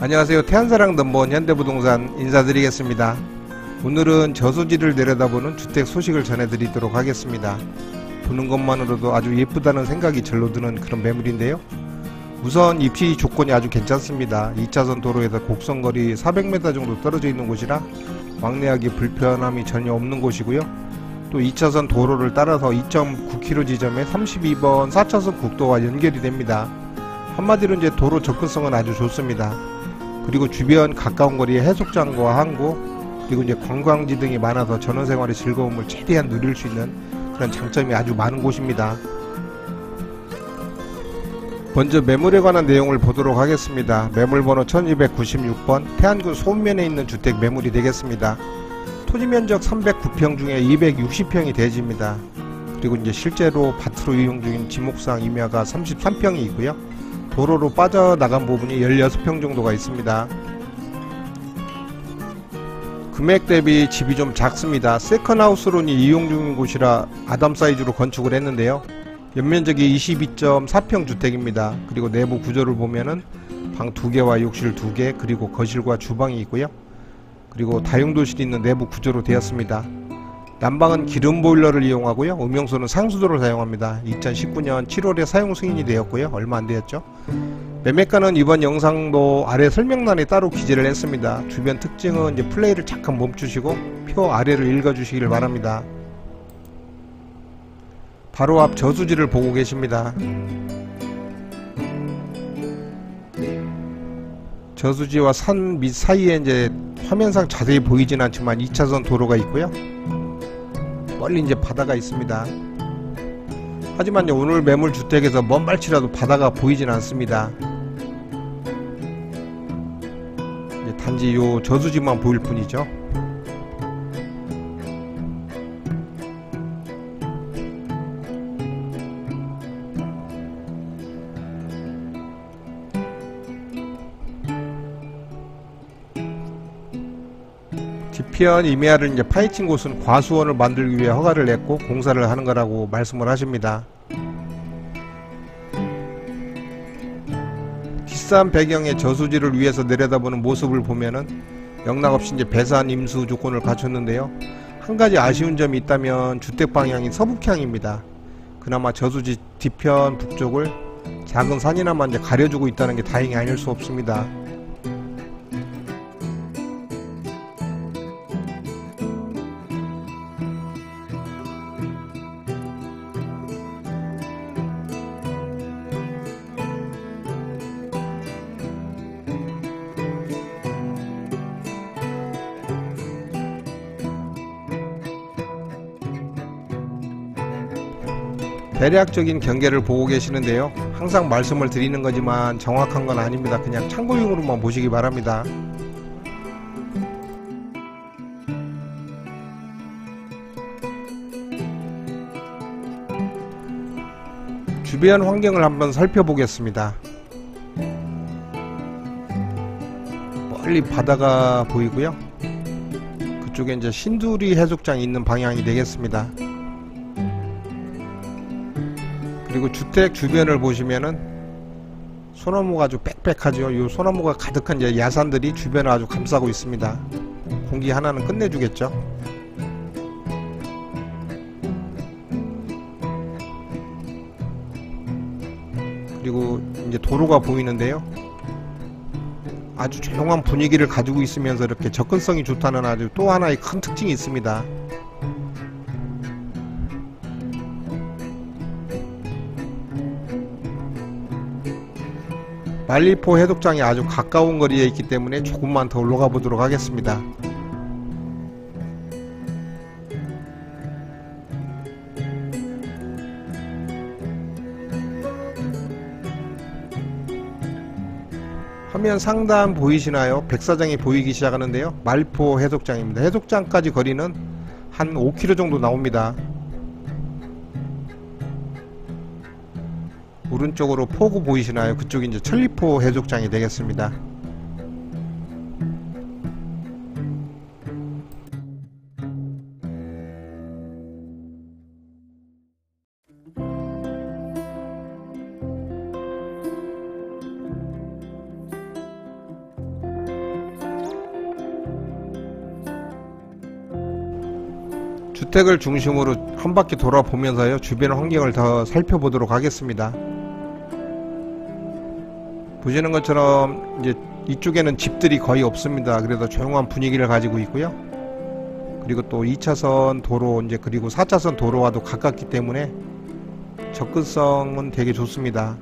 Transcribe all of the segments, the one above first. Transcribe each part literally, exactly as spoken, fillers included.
안녕하세요. 태안사랑 넘버원 현대부동산 인사드리겠습니다. 오늘은 저수지를 내려다보는 주택 소식을 전해드리도록 하겠습니다. 보는 것만으로도 아주 예쁘다는 생각이 절로 드는 그런 매물인데요. 우선 입지 조건이 아주 괜찮습니다. 이 차선 도로에서 곡선거리 사백 미터 정도 떨어져 있는 곳이라 왕래하기 불편함이 전혀 없는 곳이고요. 또 이 차선 도로를 따라서 이 점 구 킬로미터 지점에 삼십이 번 사 차선 국도와 연결이 됩니다. 한마디로 이제 도로 접근성은 아주 좋습니다. 그리고 주변 가까운 거리에 해수욕장과 항구, 그리고 이제 관광지 등이 많아서 전원생활의 즐거움을 최대한 누릴 수 있는 그런 장점이 아주 많은 곳입니다. 먼저 매물에 관한 내용을 보도록 하겠습니다. 매물번호 천이백구십육 번 태안군 소면에 있는 주택 매물이 되겠습니다. 토지면적 삼백구 평 중에 이백육십 평이 대지입니다. 그리고 이제 실제로 밭으로 이용 중인 지목상 임야가 삼십삼 평이 있고요. 도로로 빠져나간 부분이 십육 평 정도가 있습니다. 금액 대비 집이 좀 작습니다. 세컨하우스론이 이용 중인 곳이라 아담 사이즈로 건축을 했는데요. 연면적이 이십이 점 사 평 주택입니다. 그리고 내부 구조를 보면은 방 두 개와 욕실 두 개, 그리고 거실과 주방이 있고요. 그리고 다용도실이 있는 내부 구조로 되었습니다. 난방은 기름 보일러를 이용하고요. 음용수는 상수도를 사용합니다. 이천십구 년 칠월에 사용 승인이 되었고요. 얼마 안 되었죠. 매매가는 이번 영상도 아래 설명란에 따로 기재를 했습니다. 주변 특징은 이제 플레이를 잠깐 멈추시고 표 아래를 읽어주시길 바랍니다. 바로 앞 저수지를 보고 계십니다. 저수지와 산 밑 사이에 이제 화면상 자세히 보이진 않지만 이 차선 도로가 있고요. 멀리 이제 바다가 있습니다. 하지만 오늘 매물 주택에서 먼 발치라도 바다가 보이진 않습니다. 이제 단지 요 저수지만 보일 뿐이죠. 뒤편 임야를 이제 파헤친 곳은 과수원을 만들기 위해 허가를 냈고 공사를 하는 거라고 말씀을 하십니다. 뒷산 배경의 저수지를 위에서 내려다보는 모습을 보면은 영락없이 이제 배산 임수 조건을 갖췄는데요. 한 가지 아쉬운 점이 있다면 주택 방향이 서북향입니다. 그나마 저수지 뒤편 북쪽을 작은 산이나마 이제 가려주고 있다는 게 다행이 아닐 수 없습니다. 대략적인 경계를 보고 계시는데요. 항상 말씀을 드리는 거지만 정확한 건 아닙니다. 그냥 참고용으로만 보시기 바랍니다. 주변 환경을 한번 살펴보겠습니다. 멀리 바다가 보이고요. 그쪽에 이제 신두리 해수욕장이 있는 방향이 되겠습니다. 그리고 주택 주변을 보시면은 소나무가 아주 빽빽하죠. 이 소나무가 가득한 이제 야산들이 주변을 아주 감싸고 있습니다. 공기 하나는 끝내주겠죠. 그리고 이제 도로가 보이는데요. 아주 조용한 분위기를 가지고 있으면서 이렇게 접근성이 좋다는 아주 또 하나의 큰 특징이 있습니다. 말리포 해독장이 아주 가까운 거리에 있기 때문에 조금만 더 올라가 보도록 하겠습니다. 화면 상단 보이시나요? 백사장이 보이기 시작하는데요. 말리포 해독장입니다. 해독장까지 거리는 한 오 킬로미터 정도 나옵니다. 오른쪽으로 포구 보이시나요? 그쪽이 이제 천리포 해수욕장이 되겠습니다. 주택을 중심으로 한 바퀴 돌아보면서요, 주변 환경을 더 살펴보도록 하겠습니다. 보시는 것처럼 이제 이쪽에는 집들이 거의 없습니다. 그래서 조용한 분위기를 가지고 있고요. 그리고 또 이 차선 도로, 이제 그리고 사 차선 도로와도 가깝기 때문에 접근성은 되게 좋습니다.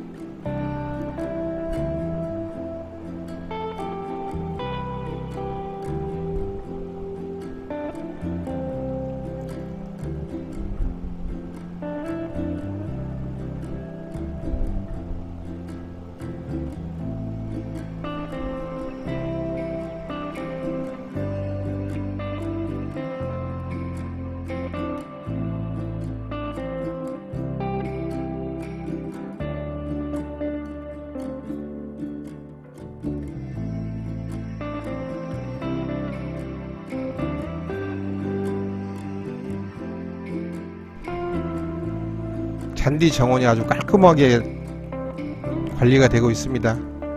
잔디 정원이 아주 깔끔하게 관리가 되고 있습니다.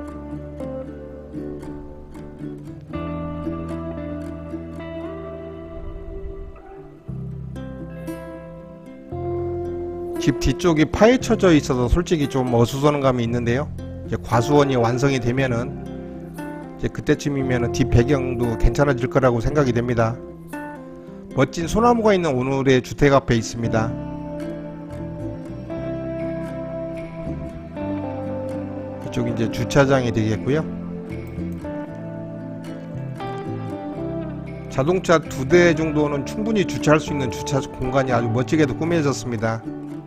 집 뒤쪽이 파헤쳐져 있어서 솔직히 좀 어수선한 감이 있는데요. 이제 과수원이 완성이 되면은 이제 그때쯤이면은 뒷 배경도 괜찮아질 거라고 생각이 됩니다. 멋진 소나무가 있는 오늘의 주택 앞에 있습니다. 이쪽이 이제 주차장이 되겠고요. 자동차 두 대 정도는 충분히 주차할 수 있는 주차 공간이 아주 멋지게도 꾸며졌습니다.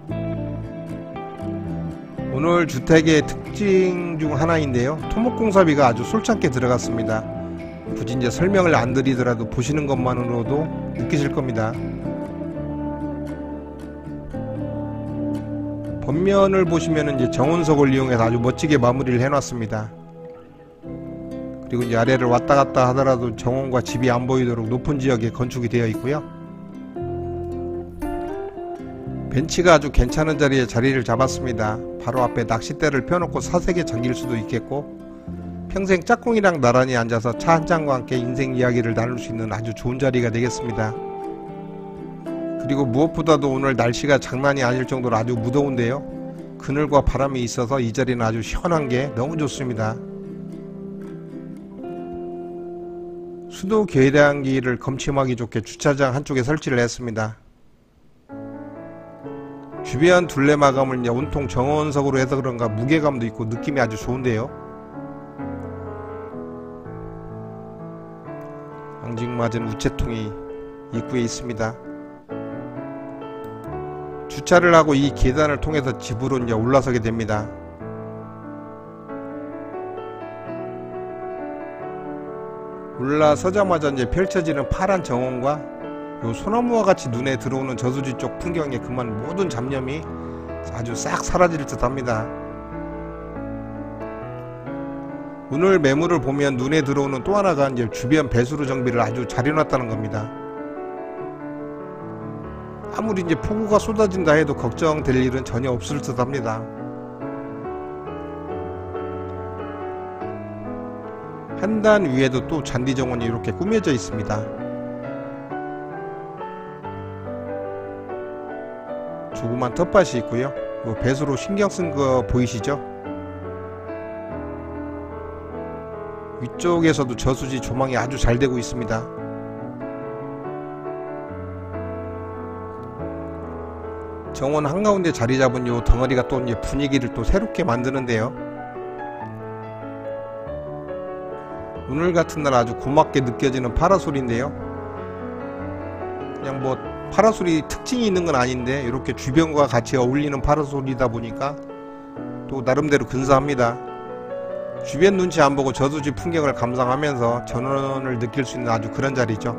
오늘 주택의 특징 중 하나인데요, 토목공사비가 아주 솔찬게 들어갔습니다. 굳이 이제 설명을 안 드리더라도 보시는 것만으로도 느끼실 겁니다. 겉면을 보시면은 이제 정원석을 이용해서 아주 멋지게 마무리를 해놨습니다. 그리고 이제 아래를 왔다 갔다 하더라도 정원과 집이 안 보이도록 높은 지역에 건축이 되어 있고요. 벤치가 아주 괜찮은 자리에 자리를 잡았습니다. 바로 앞에 낚싯대를 펴놓고 사색에 잠길 수도 있겠고, 평생 짝꿍이랑 나란히 앉아서 차 한 잔과 함께 인생 이야기를 나눌 수 있는 아주 좋은 자리가 되겠습니다. 그리고 무엇보다도 오늘 날씨가 장난이 아닐 정도로 아주 무더운데요, 그늘과 바람이 있어서 이 자리는 아주 시원한 게 너무 좋습니다. 수도 계량기를 검침하기 좋게 주차장 한쪽에 설치를 했습니다. 주변 둘레 마감을 이제 온통 정원석으로 해서 그런가 무게감도 있고 느낌이 아주 좋은데요. 앙증맞은 우체통이 입구에 있습니다. 주차를 하고 이 계단을 통해서 집으로 이제 올라서게 됩니다. 올라서자마자 이제 펼쳐지는 파란 정원과 요 소나무와 같이 눈에 들어오는 저수지 쪽 풍경에 그만 모든 잡념이 아주 싹 사라질 듯 합니다. 오늘 매물을 보면 눈에 들어오는 또 하나가 이제 주변 배수로 정비를 아주 잘 해놨다는 겁니다. 아무리 이제 폭우가 쏟아진다 해도 걱정될 일은 전혀 없을 듯 합니다. 한 단 위에도 또 잔디 정원이 이렇게 꾸며져 있습니다. 조그만 텃밭이 있고요. 뭐 배수로 신경 쓴 거 보이시죠? 위쪽에서도 저수지 조망이 아주 잘 되고 있습니다. 정원 한가운데 자리 잡은 요 덩어리가 또 이제 분위기를 또 새롭게 만드는데요. 오늘 같은 날 아주 고맙게 느껴지는 파라솔인데요. 그냥 뭐 파라솔이 특징이 있는 건 아닌데 이렇게 주변과 같이 어울리는 파라솔이다 보니까 또 나름대로 근사합니다. 주변 눈치 안 보고 저수지 풍경을 감상하면서 전원을 느낄 수 있는 아주 그런 자리죠.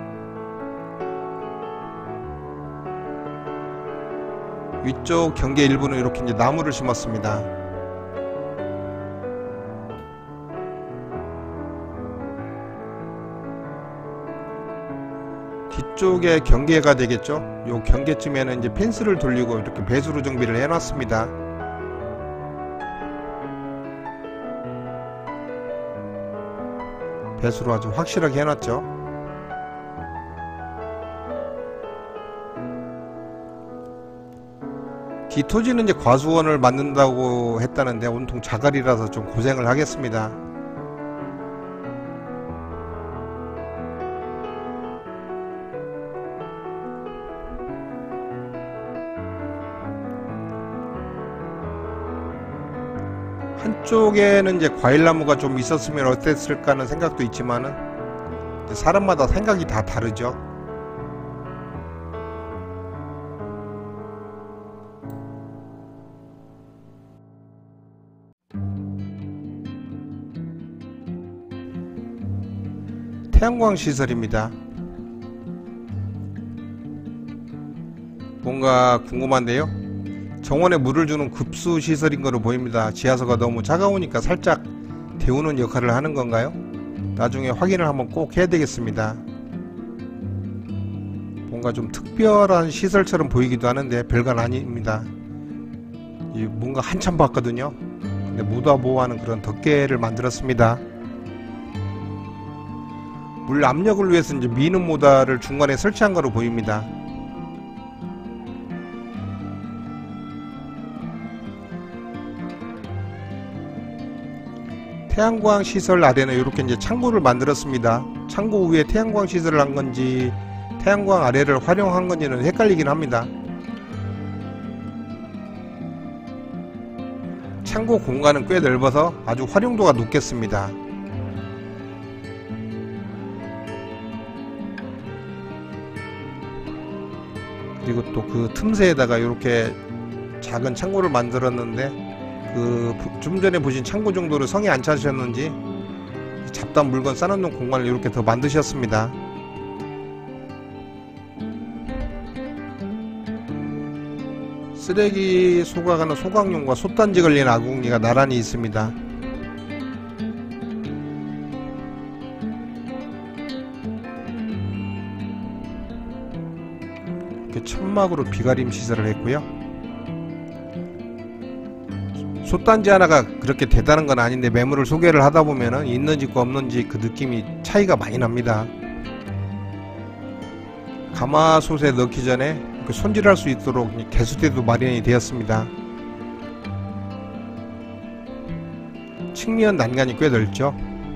위쪽 경계 일부는 이렇게 이제 나무를 심었습니다. 뒤쪽에 경계가 되겠죠. 요 경계쯤에는 이제 펜스를 돌리고 이렇게 배수로 정비를 해놨습니다. 배수로 아주 확실하게 해놨죠. 이 토지는 이제 과수원을 만든다고 했다는데 온통 자갈이라서 좀 고생을 하겠습니다. 한쪽에는 이제 과일나무가 좀 있었으면 어땠을까 하는 생각도 있지만은 사람마다 생각이 다 다르죠. 태양광 시설입니다. 뭔가 궁금한데요. 정원에 물을 주는 급수 시설인 거로 보입니다. 지하수가 너무 차가우니까 살짝 데우는 역할을 하는 건가요? 나중에 확인을 한번 꼭 해야 되겠습니다. 뭔가 좀 특별한 시설처럼 보이기도 하는데 별건 아닙니다. 뭔가 한참 봤거든요. 근데 무다보호하는 그런 덮개를 만들었습니다. 물 압력을 위해서 이제 미는 모달을 중간에 설치한 거로 보입니다. 태양광 시설 아래는 이렇게 이제 창고를 만들었습니다. 창고 위에 태양광 시설을 한 건지 태양광 아래를 활용한 건지는 헷갈리긴 합니다. 창고 공간은 꽤 넓어서 아주 활용도가 높겠습니다. 그리고 또 그 틈새에다가 이렇게 작은 창고를 만들었는데 그 좀 전에 보신 창고 정도로 성에 안 차셨는지 잡다한 물건 쌓아놓는 공간을 이렇게 더 만드셨습니다. 쓰레기 소각하는 소각용과 솥단지 걸린 아궁이가 나란히 있습니다. 이렇게 천막으로 비가림 시설을 했고요. 솥단지 하나가 그렇게 대단한 건 아닌데 매물을 소개를 하다 보면은 있는 집과 없는 집 그 느낌이 차이가 많이 납니다. 가마솥에 넣기 전에 손질할 수 있도록 개수대도 마련이 되었습니다. 측면 난간이 꽤 넓죠.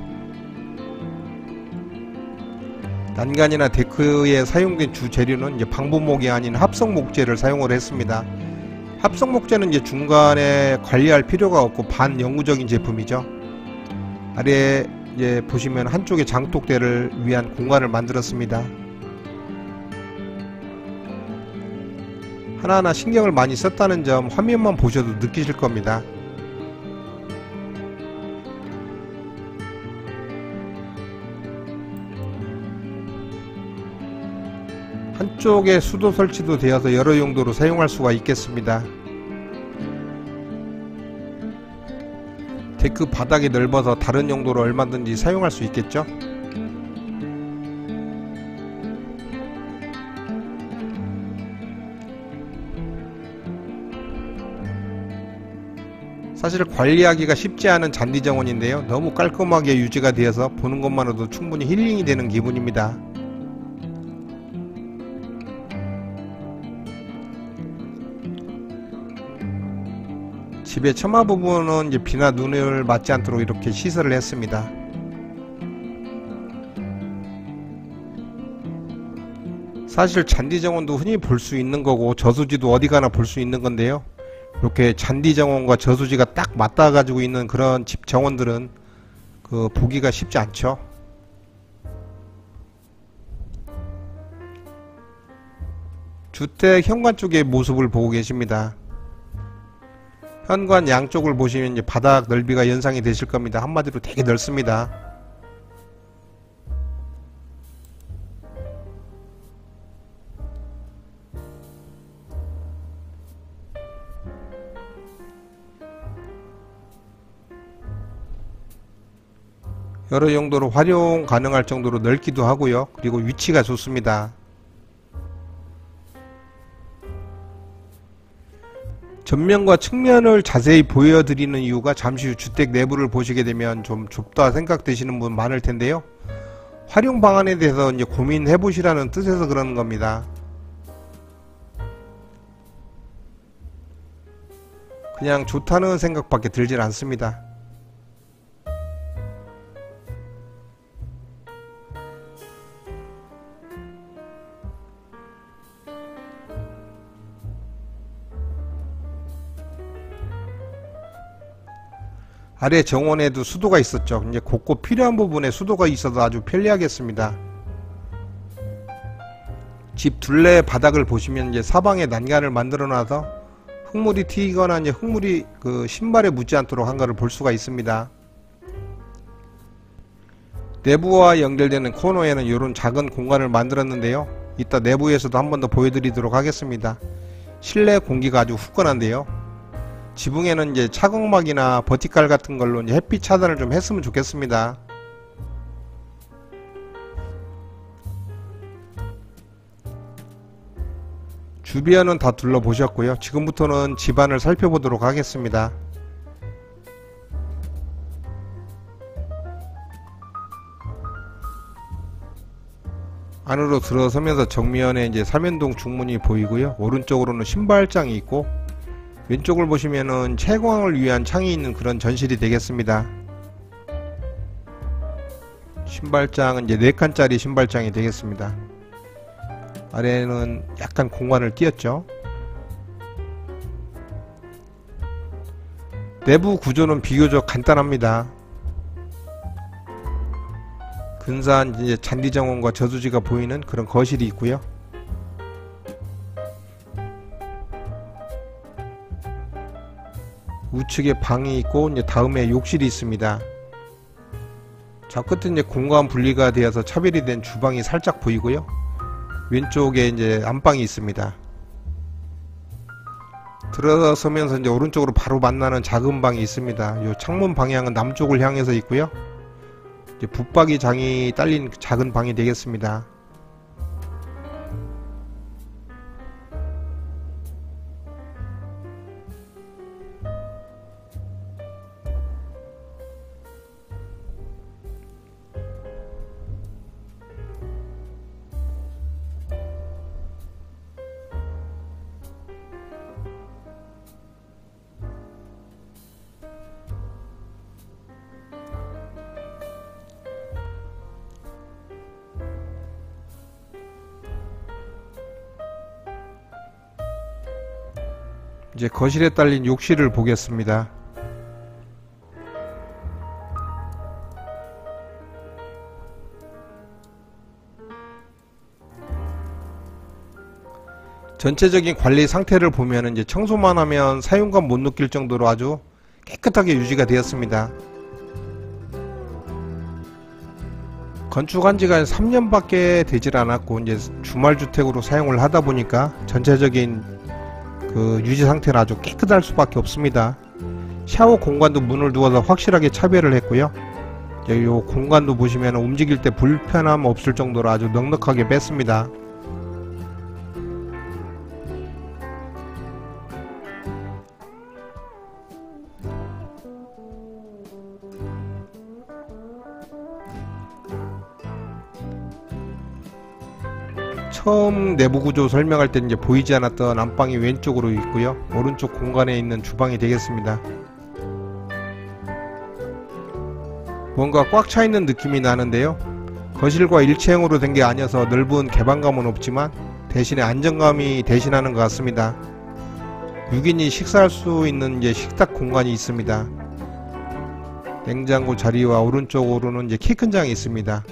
난간이나 데크에 사용된 주 재료는 이제 방부목이 아닌 합성 목재를 사용을 했습니다. 합성 목재는 이제 중간에 관리할 필요가 없고 반영구적인 제품이죠. 아래 이제 보시면 한쪽에 장독대를 위한 공간을 만들었습니다. 하나하나 신경을 많이 썼다는 점 화면만 보셔도 느끼실 겁니다. 한쪽에 수도 설치도 되어서 여러 용도로 사용할 수가 있겠습니다. 데크 바닥이 넓어서 다른 용도로 얼마든지 사용할 수 있겠죠. 사실 관리하기가 쉽지 않은 잔디 정원인데요. 너무 깔끔하게 유지가 되어서 보는 것만으로도 충분히 힐링이 되는 기분입니다. 집의 처마 부분은 이제 비나 눈을 맞지 않도록 이렇게 시설을 했습니다. 사실 잔디 정원도 흔히 볼 수 있는 거고 저수지도 어디 가나 볼 수 있는 건데요. 이렇게 잔디 정원과 저수지가 딱 맞닿아 가지고 있는 그런 집 정원들은 그 보기가 쉽지 않죠. 주택 현관 쪽의 모습을 보고 계십니다. 현관 양쪽을 보시면 이제 바닥 넓이가 연상이 되실 겁니다. 한마디로 되게 넓습니다. 여러 용도로 활용 가능할 정도로 넓기도 하고요. 그리고 위치가 좋습니다. 전면과 측면을 자세히 보여드리는 이유가 잠시 후 주택 내부를 보시게 되면 좀 좁다 생각되시는 분 많을 텐데요. 활용 방안에 대해서 이제 고민해 보시라는 뜻에서 그러는 겁니다. 그냥 좋다는 생각밖에 들질 않습니다. 아래 정원에도 수도가 있었죠. 이제 곳곳 필요한 부분에 수도가 있어도 아주 편리하겠습니다. 집 둘레 바닥을 보시면 이제 사방에 난간을 만들어 놔서 흙물이 튀거나 이제 흙물이 그 신발에 묻지 않도록 한 것을 볼 수가 있습니다. 내부와 연결되는 코너에는 이런 작은 공간을 만들었는데요. 이따 내부에서도 한 번 더 보여드리도록 하겠습니다. 실내 공기가 아주 후끈한데요. 지붕에는 이제 차광막이나 버티칼 같은 걸로 이제 햇빛 차단을 좀 했으면 좋겠습니다. 주변은 다 둘러보셨고요. 지금부터는 집안을 살펴보도록 하겠습니다. 안으로 들어서면서 정면에 이제 삼연동 중문이 보이고요. 오른쪽으로는 신발장이 있고, 왼쪽을 보시면은 채광을 위한 창이 있는 그런 전실이 되겠습니다. 신발장은 이제 네 칸짜리 신발장이 되겠습니다. 아래는 약간 공간을 띄었죠. 내부 구조는 비교적 간단합니다. 근사한 이제 잔디정원과 저수지가 보이는 그런 거실이 있고요. 우측에 방이 있고 이제 다음에 욕실이 있습니다. 자, 끝에 이제 공간 분리가 되어서 차별이 된 주방이 살짝 보이고요. 왼쪽에 이제 안방이 있습니다. 들어서면서 이제 오른쪽으로 바로 만나는 작은 방이 있습니다. 요 창문 방향은 남쪽을 향해서 있고요. 이제 붙박이 장이 딸린 작은 방이 되겠습니다. 이제 거실에 딸린 욕실을 보겠습니다. 전체적인 관리 상태를 보면 이제 청소만 하면 사용감 못 느낄 정도로 아주 깨끗하게 유지가 되었습니다. 건축한 지가 삼 년밖에 되질 않았고 이제 주말주택으로 사용을 하다 보니까 전체적인 그 유지 상태는 아주 깨끗할 수밖에 없습니다. 샤워 공간도 문을 두어서 확실하게 차별을 했고요. 이 공간도 보시면 움직일 때 불편함 없을 정도로 아주 넉넉하게 뺐습니다. 처음 내부 구조 설명할 때 이제 보이지 않았던 안방이 왼쪽으로 있고요. 오른쪽 공간에 있는 주방이 되겠습니다. 뭔가 꽉 차 있는 느낌이 나는데요. 거실과 일체형으로 된 게 아니어서 넓은 개방감은 없지만 대신에 안정감이 대신하는 것 같습니다. 육 인이 식사할 수 있는 이제 식탁 공간이 있습니다. 냉장고 자리와 오른쪽으로는 이제 키 큰 장이 있습니다.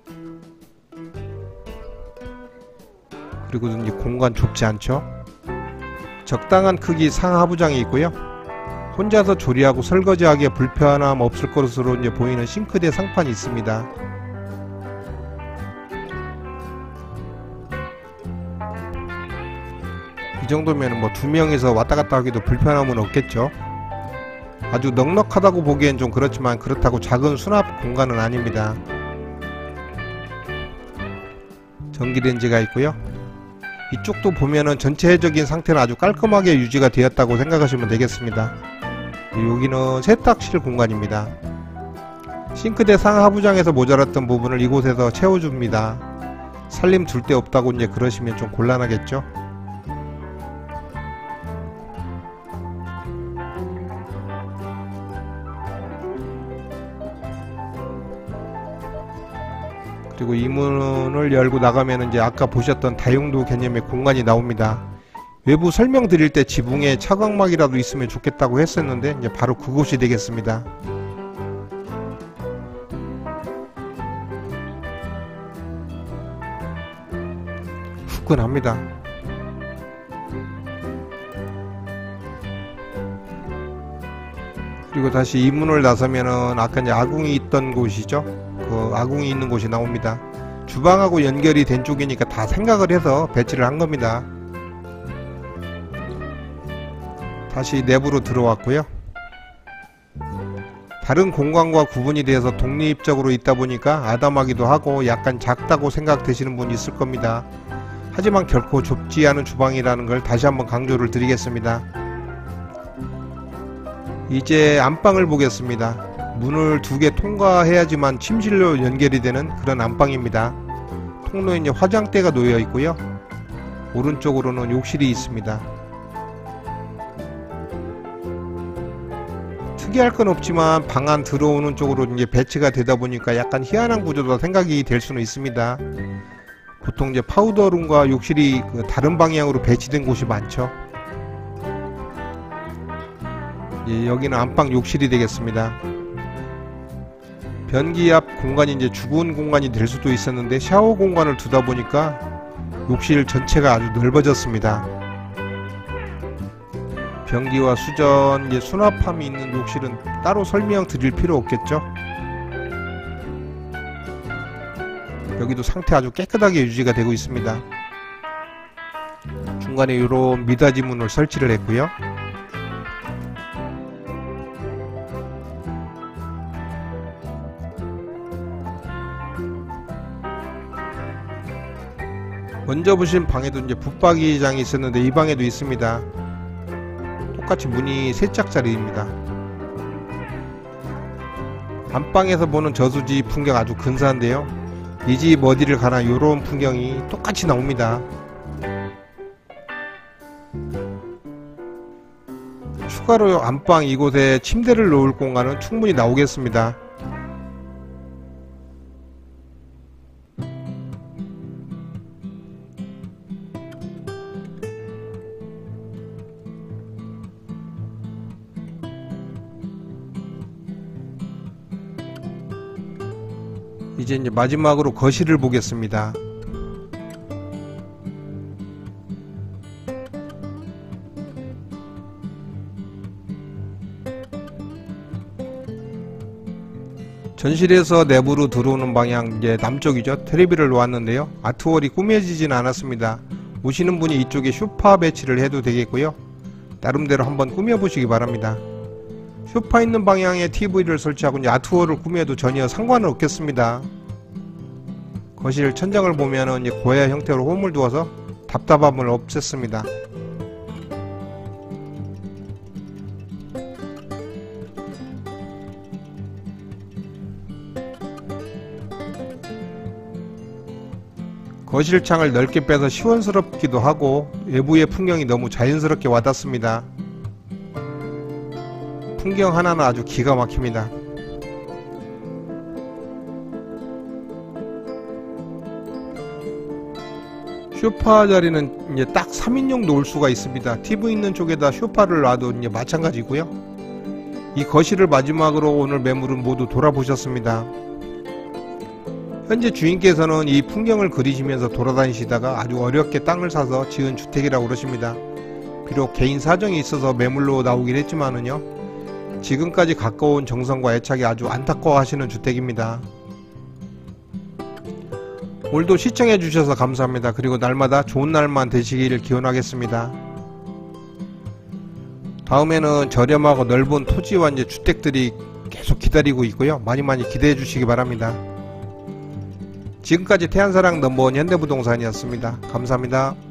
그리고 이제 공간 좁지 않죠. 적당한 크기 상하부장이 있고요. 혼자서 조리하고 설거지하기에 불편함 없을 것으로 이제 보이는 싱크대 상판이 있습니다. 이 정도면 뭐 두 명이서 왔다 갔다 하기도 불편함은 없겠죠. 아주 넉넉하다고 보기엔 좀 그렇지만 그렇다고 작은 수납 공간은 아닙니다. 전기레인지가 있고요. 이쪽도 보면은 전체적인 상태는 아주 깔끔하게 유지가 되었다고 생각하시면 되겠습니다. 여기는 세탁실 공간입니다. 싱크대 상하부장에서 모자랐던 부분을 이곳에서 채워줍니다. 살림 둘 데 없다고 이제 그러시면 좀 곤란하겠죠. 그리고 이 문을 열고 나가면 이제 아까 보셨던 다용도 개념의 공간이 나옵니다. 외부 설명드릴 때 지붕에 차광막이라도 있으면 좋겠다고 했었는데 이제 바로 그곳이 되겠습니다. 후끈합니다. 그리고 다시 이 문을 나서면은 아까 이제 아궁이 있던 곳이죠. 그 아궁이 있는 곳이 나옵니다. 주방하고 연결이 된 쪽이니까 다 생각을 해서 배치를 한 겁니다. 다시 내부로 들어왔고요. 다른 공간과 구분이 돼서 독립적으로 있다 보니까 아담하기도 하고 약간 작다고 생각되시는 분이 있을 겁니다. 하지만 결코 좁지 않은 주방이라는 걸 다시 한번 강조를 드리겠습니다. 이제 안방을 보겠습니다. 문을 두 개 통과해야지만 침실로 연결이 되는 그런 안방입니다. 통로에 이제 화장대가 놓여 있고요. 오른쪽으로는 욕실이 있습니다. 특이할 건 없지만 방 안 들어오는 쪽으로 이제 배치가 되다 보니까 약간 희한한 구조도 생각이 될 수는 있습니다. 보통 이제 파우더룸과 욕실이 그 다른 방향으로 배치된 곳이 많죠. 예, 여기는 안방 욕실이 되겠습니다. 변기 앞 공간이 이제 죽은 공간이 될 수도 있었는데 샤워 공간을 두다 보니까 욕실 전체가 아주 넓어졌습니다. 변기와 수전, 이제 수납함이 있는 욕실은 따로 설명 드릴 필요 없겠죠. 여기도 상태 아주 깨끗하게 유지가 되고 있습니다. 중간에 이런 미닫이 문을 설치를 했고요. 먼저 보신 방에도 이제 붙박이장이 있었는데 이 방에도 있습니다. 똑같이 문이 세 짝짜리입니다. 안방에서 보는 저수지 풍경 아주 근사한데요. 이 집 어디를 가나 요런 풍경이 똑같이 나옵니다. 추가로 안방 이곳에 침대를 놓을 공간은 충분히 나오겠습니다. 이제 이제 마지막으로 거실을 보겠습니다. 전실에서 내부로 들어오는 방향 이제 남쪽이죠. 테레비를 놓았는데요. 아트월이 꾸며지진 않았습니다. 오시는 분이 이쪽에 소파 배치를 해도 되겠고요. 나름대로 한번 꾸며보시기 바랍니다. 소파 있는 방향에 티비를 설치하고 이제 아트월을 꾸며도 전혀 상관은 없겠습니다. 거실 천장을 보면은 이제 고야 형태로 홈을 두어서 답답함을 없앴습니다. 거실 창을 넓게 빼서 시원스럽기도 하고 외부의 풍경이 너무 자연스럽게 와닿습니다. 풍경 하나는 아주 기가 막힙니다. 소파 자리는 이제 딱 삼 인용 놓을 수가 있습니다. 티비 있는 쪽에다 소파를 놔도 이제 마찬가지고요. 이 거실을 마지막으로 오늘 매물은 모두 돌아보셨습니다. 현재 주인께서는 이 풍경을 그리시면서 돌아다니시다가 아주 어렵게 땅을 사서 지은 주택이라고 그러십니다. 비록 개인 사정이 있어서 매물로 나오긴 했지만은요, 지금까지 가까운 정성과 애착이 아주 안타까워하시는 주택입니다. 오늘도 시청해주셔서 감사합니다. 그리고 날마다 좋은 날만 되시기를 기원하겠습니다. 다음에는 저렴하고 넓은 토지와 이제 주택들이 계속 기다리고 있고요. 많이 많이 기대해 주시기 바랍니다. 지금까지 태안사랑 넘버원 현대부동산이었습니다. 감사합니다.